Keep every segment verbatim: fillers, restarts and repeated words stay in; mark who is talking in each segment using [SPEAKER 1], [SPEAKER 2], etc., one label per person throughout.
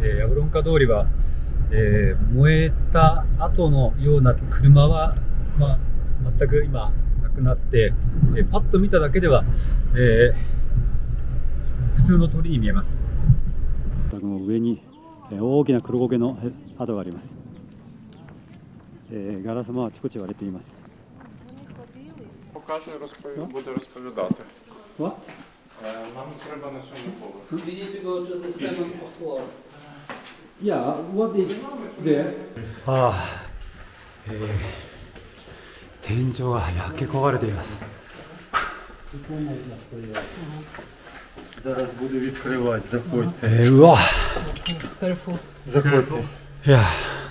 [SPEAKER 1] えー、ヤブロンカ通りは、えー、燃えた後のような車は、まあ、全く今なくなって、えー、パッと見ただけでは、えー、普通の通りに見えます。上に大きな黒焦げの跡があります。えー、ガラスもあちこち割れています。
[SPEAKER 2] Покаже, буде розповідати.
[SPEAKER 1] What?
[SPEAKER 2] Нам треба на сьомий поверх.
[SPEAKER 3] We need to go to the seventh floor.
[SPEAKER 1] Yeah, what is there? ああ、えー、天井が焼け焦がれています。
[SPEAKER 4] Зараз буду відкривати, заходьте.
[SPEAKER 1] えー、うわ、
[SPEAKER 4] Заходьте.
[SPEAKER 1] いや。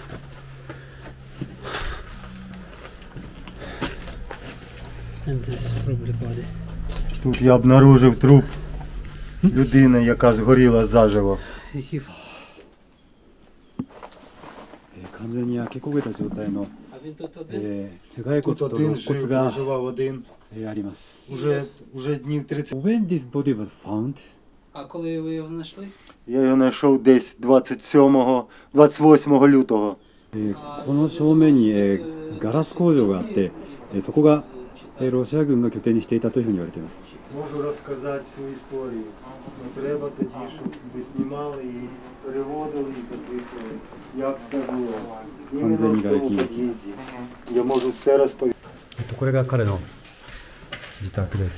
[SPEAKER 4] Тут я обнаружив труп людини, яка згоріла заживо.
[SPEAKER 1] 完全に焼け焦げた状態の、えー、頭蓋骨
[SPEAKER 4] Тут
[SPEAKER 1] と
[SPEAKER 4] один
[SPEAKER 1] 肋骨
[SPEAKER 4] жив,
[SPEAKER 1] が、
[SPEAKER 4] проживав один.
[SPEAKER 1] えー、あります。
[SPEAKER 4] Уже, уже днів тридцять.
[SPEAKER 1] When this body was found?
[SPEAKER 3] А коли ви його знайшли?
[SPEAKER 4] Я його знайшов десь двадцять сьомого, двадцять восьмого лютого.
[SPEAKER 1] えー、この正面に、えー、ガラス工場があって、えー、そこが、えー、ロシア軍が拠点にしていたというふうに言われています。
[SPEAKER 4] Можу розказати всю історію. Не треба тоді, щоб ви знімали і переводили і записували, як все було. Іменно в цьому під'їзді. Я можу все розповісти.
[SPEAKER 1] これが彼の自宅です。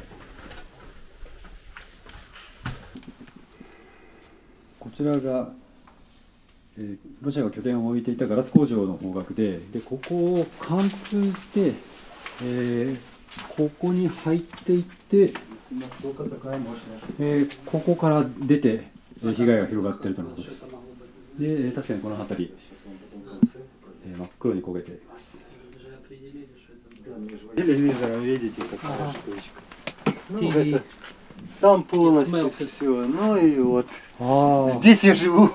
[SPEAKER 1] こちらが、えー、ロシアが拠点を置いていたガラス工場の方角で、でここを貫通して、えー、ここに入っていって、えー、ここから出て、えー、被害が広がっているとのことです。で、確かにこの辺り、えー、真っ黒に焦げています。
[SPEAKER 4] Телевизором видите, какая штучка. Ну, это, там полностью все. Ну и вот. Здесь я живу.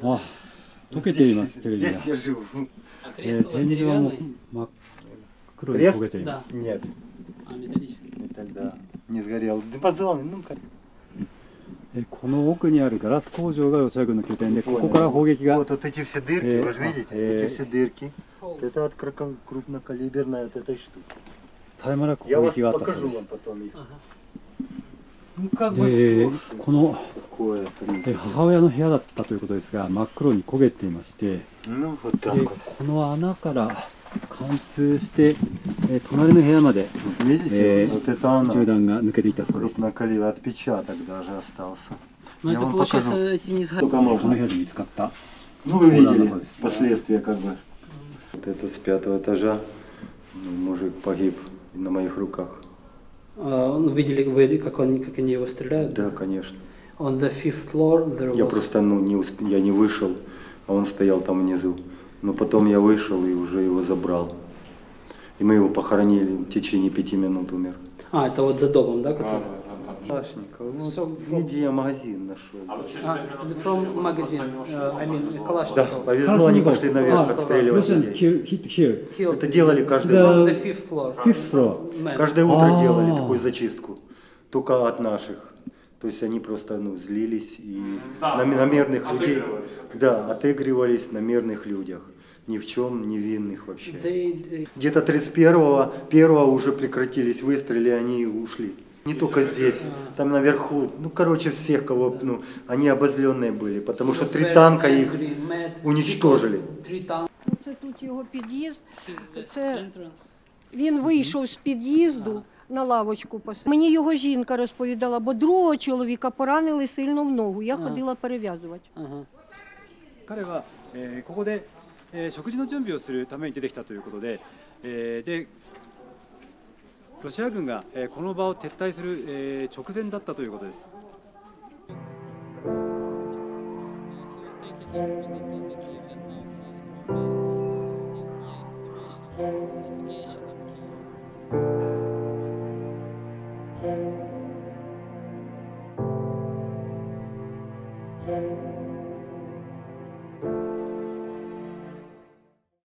[SPEAKER 4] Здесь, здесь я живу.
[SPEAKER 3] А крест у вас деревянный?
[SPEAKER 4] Крест?
[SPEAKER 3] Да.
[SPEAKER 4] Нет.
[SPEAKER 3] А, металлический.
[SPEAKER 4] Это да. Не сгорел. Диапазон, ну-ка.
[SPEAKER 1] この奥にあるガラス工場がロシア軍の拠点で、ここから砲撃が。
[SPEAKER 4] Вот, вот эти все дырки, вы же видите? Эти все дырки. Это от крупнокалиберной от этой штуки. Я вас покажу вам потом их. Ну как бы все.
[SPEAKER 1] この母親の部屋だったということですが、真っ黒に焦げていまして、この穴から貫通して、隣の部屋まで、えー、銃弾が抜けていったそうです。
[SPEAKER 4] Отпечаток даже остался.
[SPEAKER 3] Ну это получается эти не сгорели.
[SPEAKER 1] この部屋で見つかった。
[SPEAKER 4] Ну вы видели последствия как бы. Вот это с пятого этажа. Мужик погиб на моих руках.
[SPEAKER 3] А, ну, видели вы, как, он, как они его стреляют?
[SPEAKER 4] Да, конечно.
[SPEAKER 3] On the fifth floor there was...
[SPEAKER 4] Я просто ну, не усп... я не вышел, а он стоял там внизу. Но потом я вышел и уже его забрал. И мы его похоронили, в течение пяти минут умер.
[SPEAKER 3] А, это вот за домом, да? Который...
[SPEAKER 4] Калашников. Ну,
[SPEAKER 3] So
[SPEAKER 4] в Миде я магазин нашел.
[SPEAKER 3] А, from magazine, uh, I mean,
[SPEAKER 4] Да,
[SPEAKER 3] Kalashnikov.
[SPEAKER 4] повезло, они пошли наверх отстреливать людей. Это делали каждый
[SPEAKER 3] On the fifth floor.
[SPEAKER 1] Fifth floor.
[SPEAKER 4] Каждое утро делали такую зачистку, только от наших. То есть они просто ну, злились и на, на мирных людей, да, отыгрывались на мирных людях, ни в чем невинных вообще. Где-то тридцать первого, первого уже прекратились выстрелы, они ушли. Не только здесь, там наверху, ну короче всех, кого, ну, они обозленные были, потому что три танка их уничтожили.
[SPEAKER 5] Це тут його під'їзд. Це він вийшов з під'їзду на лавочку посадив. Мені його жінка розповідала, бо другого чоловіка поранили сильно в ногу. Я ходила перев'язувати.
[SPEAKER 1] 彼は、えー、ここで、えー、食事の準備をするために出てきたということで、えー、でロシア軍が、えー、この場を撤退する、えー、直前だったということです。